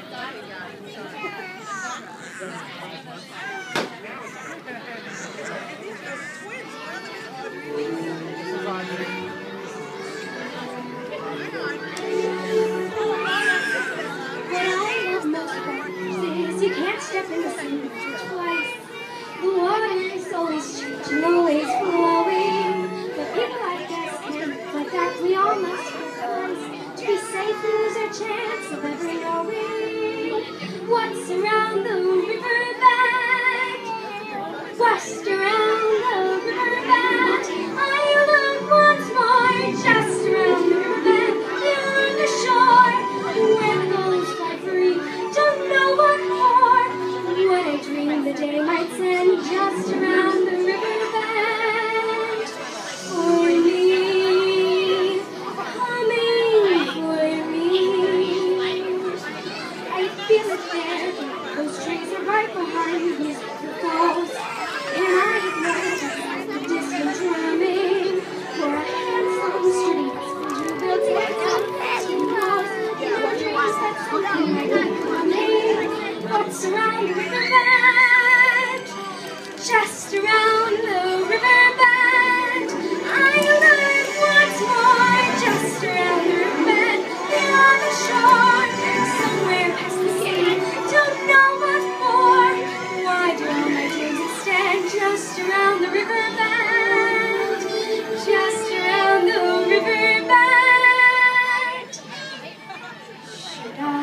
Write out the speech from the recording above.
You can't step in the same water twice. The water is always changing, always flowing. But people like us can't like that. We all must sacrifice to be safe and lose our chance of ever knowing what's around the riverbank. What's around the riverbank? I look once more, just around the riverbank, beyond the shore, where the gulls fly free. Don't know what more. What I dream the day might send, just around the riverbank. For me, coming for me. I feel it there. Those trees are right behind me. The falls, and I ignore the distant drumming. For a hands on the streets, you built it on walls. Your dreams that's looking like I'm coming. What's around the riverbank? Just around the riverbank. I live once more. Just around the riverbank, beyond the shore, somewhere past the sea. Don't know what for. Why do all my dreams extend? Just around the riverbank. Just around the riverbank. Should I